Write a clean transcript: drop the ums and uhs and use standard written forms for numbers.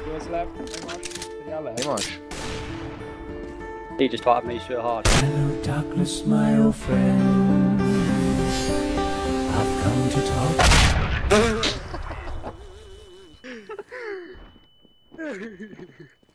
Yours left, Amos? Yeah, left. Amos. He just twatted me so hard. Hello, darkness, my old friend. I've come to talk.